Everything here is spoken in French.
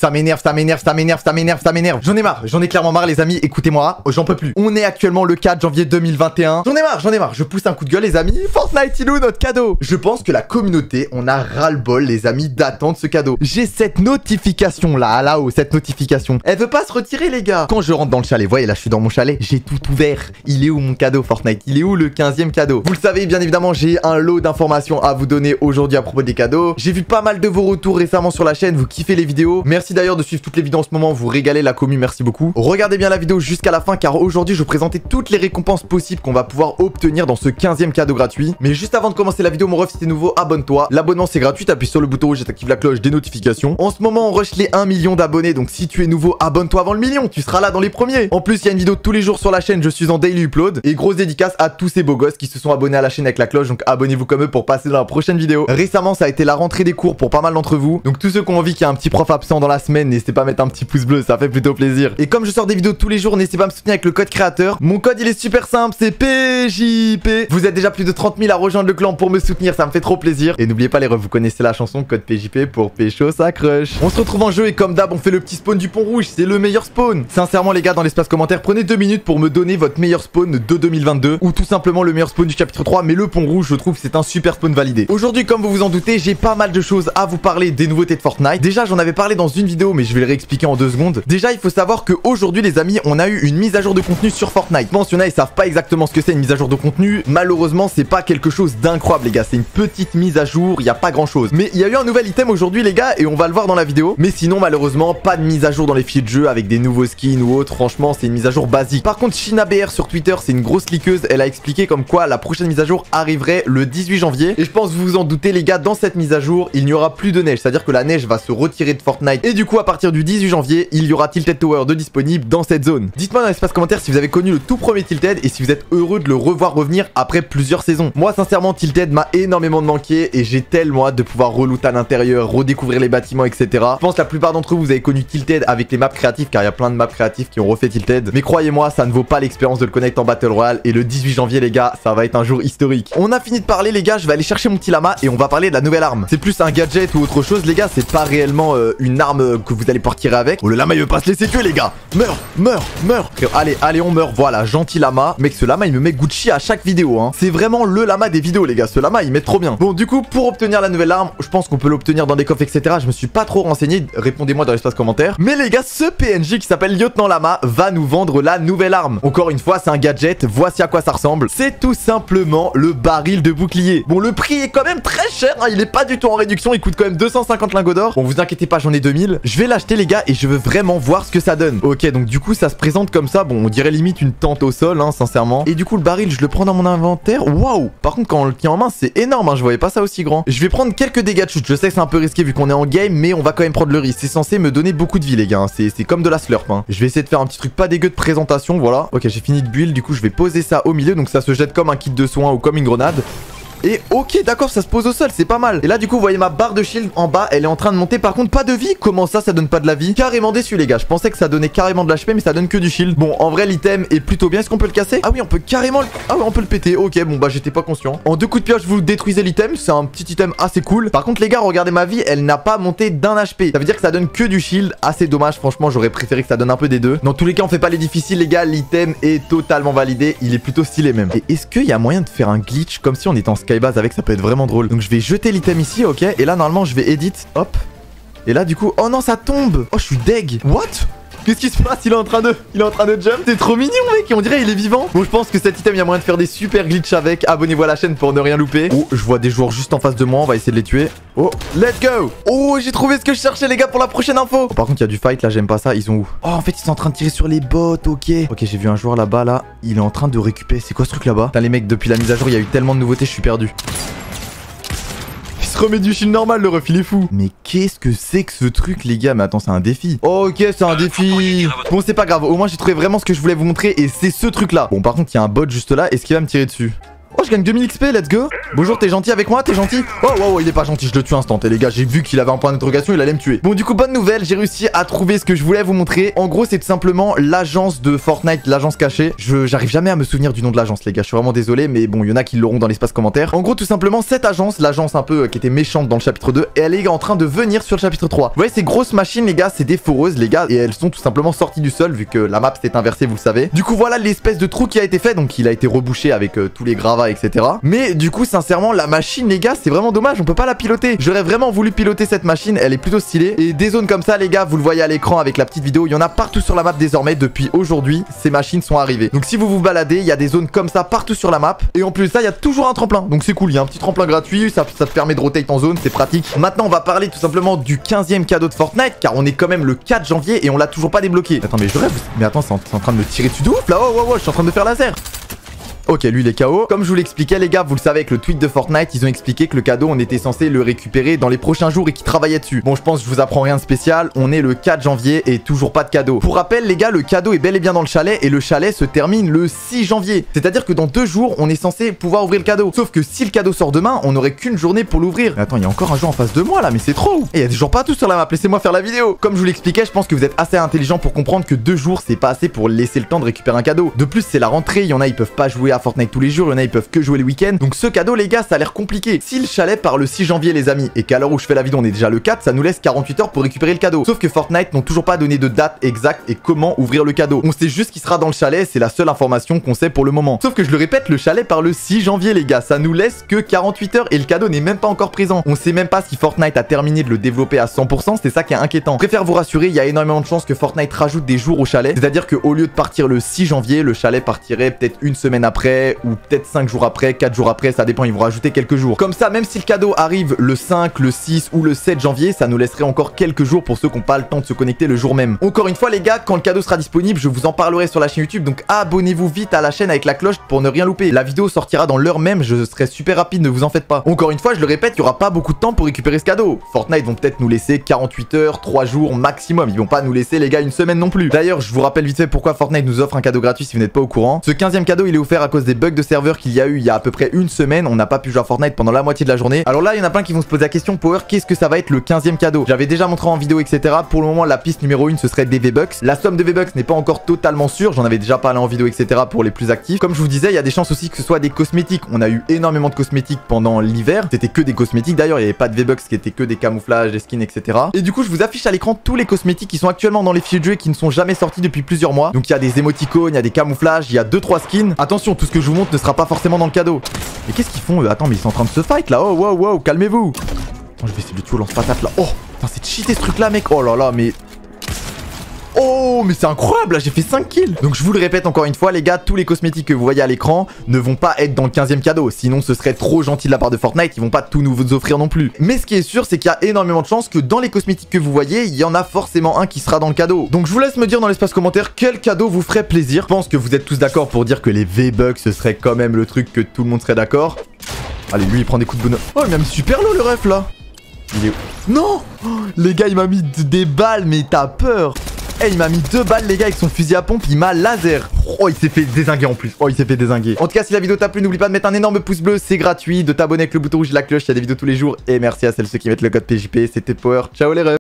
Ça m'énerve, ça m'énerve, ça m'énerve, ça m'énerve, ça m'énerve. J'en ai marre, j'en ai clairement marre les amis, écoutez-moi, j'en peux plus. On est actuellement le 4 janvier 2021. J'en ai marre, je pousse un coup de gueule les amis. Fortnite, il est où notre cadeau? Je pense que la communauté, on a ras-le-bol les amis d'attendre ce cadeau. J'ai cette notification là-haut, cette notification. Elle veut pas se retirer les gars. Quand je rentre dans le chalet, voyez là je suis dans mon chalet, j'ai tout ouvert. Il est où mon cadeau Fortnite? Il est où le 15e cadeau? Vous le savez bien évidemment, j'ai un lot d'informations à vous donner aujourd'hui à propos des cadeaux. J'ai vu pas mal de vos retours récemment sur la chaîne, vous kiffez les vidéos. Merci d'ailleurs de suivre toutes les vidéos en ce moment, vous régalez la commu, merci beaucoup. Regardez bien la vidéo jusqu'à la fin car aujourd'hui je vais vous présenter toutes les récompenses possibles qu'on va pouvoir obtenir dans ce 15e cadeau gratuit. Mais juste avant de commencer la vidéo, mon ref, si t'es nouveau, abonne-toi. L'abonnement c'est gratuit, t'appuies sur le bouton rouge et t'actives la cloche des notifications. En ce moment on rush les 1 million d'abonnés, donc si tu es nouveau, abonne-toi avant le million, tu seras là dans les premiers. En plus il y a une vidéo tous les jours sur la chaîne, je suis en daily upload. Et grosse dédicace à tous ces beaux gosses qui se sont abonnés à la chaîne avec la cloche, donc abonnez-vous comme eux pour passer dans la prochaine vidéo. Récemment ça a été la rentrée des cours pour pas mal d'entre vous, donc tous ceux qui ont envie qu'il y ait un petit prof absent dans la semaine, n'hésitez pas à mettre un petit pouce bleu, ça fait plutôt plaisir. Et comme je sors des vidéos tous les jours, n'hésitez pas à me soutenir avec le code créateur. Mon code il est super simple, c'est PJP. Vous êtes déjà plus de 30 000 à rejoindre le clan pour me soutenir, ça me fait trop plaisir. Et n'oubliez pas les refs, vous connaissez la chanson, code PJP pour pécho ça crush. On se retrouve en jeu et comme d'hab on fait le petit spawn du pont rouge, c'est le meilleur spawn. Sincèrement les gars, dans l'espace commentaire, prenez 2 minutes pour me donner votre meilleur spawn de 2022 ou tout simplement le meilleur spawn du chapitre 3, mais le pont rouge je trouve c'est un super spawn validé. Aujourd'hui comme vous vous en doutez, j'ai pas mal de choses à vous parler des nouveautés de Fortnite. Déjà j'en avais parlé dans une vidéo mais je vais le réexpliquer en 2 secondes. Déjà il faut savoir qu'aujourd'hui les amis on a eu une mise à jour de contenu sur Fortnite. Je pense qu'il y en a ils savent pas exactement ce que c'est une mise à jour de contenu. Malheureusement c'est pas quelque chose d'incroyable les gars, c'est une petite mise à jour, il y a pas grand chose. Mais il y a eu un nouvel item aujourd'hui les gars et on va le voir dans la vidéo. Mais sinon malheureusement pas de mise à jour dans les fichiers de jeu avec des nouveaux skins ou autre. Franchement c'est une mise à jour basique. Par contre ShinaBR sur Twitter c'est une grosse leakeuse, elle a expliqué comme quoi la prochaine mise à jour arriverait le 18 janvier. Et je pense que vous vous en doutez les gars, dans cette mise à jour il n'y aura plus de neige, c'est à dire que la neige va se retirer de Fortnite. Et du coup à partir du 18 janvier il y aura Tilted Tower de disponible dans cette zone. Dites-moi dans l'espace commentaire si vous avez connu le tout premier Tilted et si vous êtes heureux de le revoir revenir après plusieurs saisons. Moi sincèrement Tilted m'a énormément manqué et j'ai tellement hâte de pouvoir reloot à l'intérieur, redécouvrir les bâtiments etc. Je pense que la plupart d'entre vous avez connu Tilted avec les maps créatives car il y a plein de maps créatives qui ont refait Tilted. Mais croyez-moi ça ne vaut pas l'expérience de le connect en Battle Royale et le 18 janvier les gars ça va être un jour historique. On a fini de parler les gars, je vais aller chercher mon petit lama et on va parler de la nouvelle arme. C'est plus un gadget ou autre chose les gars, c'est pas réellement une arme que vous allez pouvoir tirer avec. Oh le lama il veut pas se laisser tuer les gars. Meurs, meurs, meurs. Allez on meurt, voilà gentil lama. Mec ce lama il me met Gucci à chaque vidéo hein. C'est vraiment le lama des vidéos les gars, ce lama il met trop bien. Bon du coup pour obtenir la nouvelle arme, je pense qu'on peut l'obtenir dans des coffres etc. Je me suis pas trop renseigné, répondez-moi dans l'espace commentaire. Mais les gars ce PNJ qui s'appelle Lieutenant Lama va nous vendre la nouvelle arme. Encore une fois c'est un gadget, voici à quoi ça ressemble. C'est tout simplement le baril de bouclier. Bon le prix est quand même très cher hein. Il est pas du tout en réduction, il coûte quand même 250 lingots d'or. Bon vous inquiétez pas j'en ai 2000. Je vais l'acheter les gars et je veux vraiment voir ce que ça donne. Ok donc du coup ça se présente comme ça, bon on dirait limite une tente au sol hein sincèrement. Et du coup le baril je le prends dans mon inventaire. Waouh. Par contre quand on le tient en main c'est énorme hein. Je voyais pas ça aussi grand. Je vais prendre quelques dégâts de chute, je sais que c'est un peu risqué vu qu'on est en game, mais on va quand même prendre le risque. C'est censé me donner beaucoup de vie les gars hein. C'est comme de la slurp hein. Je vais essayer de faire un petit truc pas dégueu de présentation, voilà. Ok j'ai fini de build, du coup je vais poser ça au milieu. Donc ça se jette comme un kit de soins ou comme une grenade. Et ok d'accord ça se pose au sol, c'est pas mal. Et là du coup vous voyez ma barre de shield en bas, elle est en train de monter. Par contre pas de vie, comment ça donne pas de la vie? Carrément déçu les gars, je pensais que ça donnait carrément de l'HP mais ça donne que du shield. Bon en vrai l'item est plutôt bien, est-ce qu'on peut le casser? Ah oui on peut carrément le... Ah oui on peut le péter, ok bon bah j'étais pas conscient. En 2 coups de pioche vous détruisez l'item, c'est un petit item assez cool. Par contre les gars regardez ma vie, elle n'a pas monté d'un HP. Ça veut dire que ça donne que du shield, assez dommage franchement, j'aurais préféré que ça donne un peu des deux. Dans tous les cas on fait pas les difficiles les gars, l'item est totalement validé, il est plutôt stylé même. Et est-ce qu'il y a moyen de faire un glitch comme si on était en skybase avec? Ça peut être vraiment drôle. Donc je vais jeter l'item ici, ok. Et là normalement je vais edit, hop. Et là du coup, oh non ça tombe. Oh je suis deg. What? Qu'est-ce qui se passe? Il est en train de jump. C'est trop mignon mec. On dirait il est vivant. Bon je pense que cet item il y a moyen de faire des super glitches avec. Abonnez-vous à la chaîne pour ne rien louper. Oh je vois des joueurs juste en face de moi. On va essayer de les tuer. Oh let's go. Oh j'ai trouvé ce que je cherchais les gars pour la prochaine info. Oh, par contre il y a du fight là, j'aime pas ça. Ils sont où? Oh en fait ils sont en train de tirer sur les bots. Ok. Ok j'ai vu un joueur là-bas là. Il est en train de récupérer. C'est quoi ce truc là-bas? Putain les mecs depuis la mise à jour il y a eu tellement de nouveautés, je suis perdu. Se remet du shield normal le ref il est fou. Mais qu'est-ce que c'est que ce truc les gars? Mais attends c'est un défi. Ok c'est un défi. Bon c'est pas grave, au moins j'ai trouvé vraiment ce que je voulais vous montrer. Et c'est ce truc là. Bon par contre il y a un bot juste là. Est-ce qu'il va me tirer dessus? Oh, je gagne 2000 XP, let's go. Bonjour, t'es gentil avec moi? T'es gentil? Oh, wow, il est pas gentil, je le tue instant. Et les gars, j'ai vu qu'il avait un point d'interrogation, il allait me tuer. Bon, du coup, bonne nouvelle, j'ai réussi à trouver ce que je voulais vous montrer. En gros, c'est tout simplement l'agence de Fortnite, l'agence cachée. J'arrive jamais à me souvenir du nom de l'agence, les gars. Je suis vraiment désolé, mais bon, il y en a qui l'auront dans l'espace commentaire. En gros, tout simplement, cette agence, l'agence un peu qui était méchante dans le chapitre 2, et elle est en train de venir sur le chapitre 3. Vous voyez, ces grosses machines, les gars, c'est des foreuses, les gars, et elles sont tout simplement sorties du sol, vu que la map s'est inversée, vous le savez. Du coup, voilà l'espèce de trou qui a été fait, donc il a été rebouché avec tous les gravats, etc. Mais du coup, sincèrement, la machine, les gars, c'est vraiment dommage, on peut pas la piloter. J'aurais vraiment voulu piloter cette machine, elle est plutôt stylée. Et des zones comme ça, les gars, vous le voyez à l'écran avec la petite vidéo, il y en a partout sur la map désormais. Depuis aujourd'hui, ces machines sont arrivées. Donc si vous vous baladez, il y a des zones comme ça partout sur la map. Et en plus de ça, il y a toujours un tremplin. Donc c'est cool, il y a un petit tremplin gratuit, ça te permet de rotate en zone, c'est pratique. Maintenant, on va parler tout simplement du 15e cadeau de Fortnite, car on est quand même le 4 janvier et on l'a toujours pas débloqué. Attends, mais je rêve. Mais attends, c'est en train de me tirer dessus de ouf là. Oh, je suis en train de me faire laser. Ok, lui il est KO. Comme je vous l'expliquais les gars, vous le savez avec le tweet de Fortnite, ils ont expliqué que le cadeau on était censé le récupérer dans les prochains jours et qu'ils travaillaient dessus. Bon, je pense que je vous apprends rien de spécial, on est le 4 janvier et toujours pas de cadeau. Pour rappel les gars, le cadeau est bel et bien dans le chalet et le chalet se termine le 6 janvier. C'est-à-dire que dans 2 jours, on est censé pouvoir ouvrir le cadeau. Sauf que si le cadeau sort demain, on n'aurait qu'une journée pour l'ouvrir. Attends, il y a encore un joueur en face de moi là, mais c'est trop. Et il y a des gens partout sur la map, laissez-moi faire la vidéo. Comme je vous l'expliquais, je pense que vous êtes assez intelligent pour comprendre que 2 jours c'est pas assez pour laisser le temps de récupérer un cadeau. De plus, c'est la rentrée, il y en a ils peuvent pas jouer à Fortnite tous les jours. Ils peuvent que jouer les week-ends. Donc ce cadeau les gars ça a l'air compliqué. Si le chalet part le 6 janvier les amis et qu'à l'heure où je fais la vidéo on est déjà le 4, ça nous laisse 48 heures pour récupérer le cadeau. Sauf que Fortnite n'ont toujours pas donné de date exacte et comment ouvrir le cadeau. On sait juste qu'il sera dans le chalet, c'est la seule information qu'on sait pour le moment. Sauf que je le répète, le chalet part le 6 janvier les gars, ça nous laisse que 48 heures et le cadeau n'est même pas encore présent. On sait même pas si Fortnite a terminé de le développer à 100%, c'est ça qui est inquiétant. Je préfère vous rassurer, il y a énormément de chances que Fortnite rajoute des jours au chalet. C'est-à-dire qu'au lieu de partir le 6 janvier, le chalet partirait peut-être une semaine après ou peut-être 5 jours après, 4 jours après, ça dépend, ils vont rajouter quelques jours. Comme ça, même si le cadeau arrive le 5, le 6 ou le 7 janvier, ça nous laisserait encore quelques jours pour ceux qui n'ont pas le temps de se connecter le jour même. Encore une fois les gars, quand le cadeau sera disponible, je vous en parlerai sur la chaîne YouTube, donc abonnez-vous vite à la chaîne avec la cloche pour ne rien louper. La vidéo sortira dans l'heure même, je serai super rapide, ne vous en faites pas. Encore une fois, je le répète, il n'y aura pas beaucoup de temps pour récupérer ce cadeau. Fortnite vont peut-être nous laisser 48 heures, 3 jours maximum, ils vont pas nous laisser les gars une semaine non plus. D'ailleurs, je vous rappelle vite fait pourquoi Fortnite nous offre un cadeau gratuit si vous n'êtes pas au courant. Ce 15e cadeau, il est offert à cause des bugs de serveur qu'il y a eu il y a à peu près une semaine. On n'a pas pu jouer à Fortnite pendant la moitié de la journée. Alors là, il y en a plein qui vont se poser la question, Power, qu'est-ce que ça va être le 15e cadeau? J'avais déjà montré en vidéo, etc. Pour le moment, la piste numéro 1, ce serait des V-Bucks. La somme de V-Bucks n'est pas encore totalement sûre. J'en avais déjà parlé en vidéo, etc. pour les plus actifs. Comme je vous disais, il y a des chances aussi que ce soit des cosmétiques. On a eu énormément de cosmétiques pendant l'hiver. C'était que des cosmétiques. D'ailleurs, il n'y avait pas de V-Bucks qui étaient que des camouflages, des skins, etc. Et du coup, je vous affiche à l'écran tous les cosmétiques qui sont actuellement dans les fichiers de jeu et qui ne sont jamais sortis depuis plusieurs mois. Donc, il y a des émoticônes, il y a des camouflages, il y a 2-3 skins. Attention, tout ce que je vous montre ne sera pas forcément dans le cadeau. Mais qu'est-ce qu'ils font eux? Attends, mais ils sont en train de se fight là. Oh, wow, calmez-vous. Attends, je vais essayer de le tuer au lance-patate là. Oh, putain, c'est cheaté ce truc là, mec. Oh là là, mais. Oh, mais c'est incroyable, là, j'ai fait 5 kills. Donc je vous le répète encore une fois, les gars, tous les cosmétiques que vous voyez à l'écran ne vont pas être dans le 15e cadeau. Sinon, ce serait trop gentil de la part de Fortnite, ils vont pas tout nous offrir non plus. Mais ce qui est sûr, c'est qu'il y a énormément de chances que dans les cosmétiques que vous voyez, il y en a forcément un qui sera dans le cadeau. Donc je vous laisse me dire dans l'espace commentaire quel cadeau vous ferait plaisir. Je pense que vous êtes tous d'accord pour dire que les V-Bucks, ce serait quand même le truc que tout le monde serait d'accord. Allez, lui, il prend des coups de bonheur. Oh, il m'a mis super low le ref là. Il est où? Non, oh, les gars, il m'a mis des balles, mais t'as peur. Eh, il m'a mis 2 balles les gars avec son fusil à pompe, il m'a laser. Oh, il s'est fait dézinguer en plus. Oh, il s'est fait dézinguer. En tout cas, si la vidéo t'a plu, n'oublie pas de mettre un énorme pouce bleu, c'est gratuit, de t'abonner avec le bouton rouge et la cloche, il y a des vidéos tous les jours. Et merci à celles qui mettent le code PJP, c'était Power. Ciao les refs.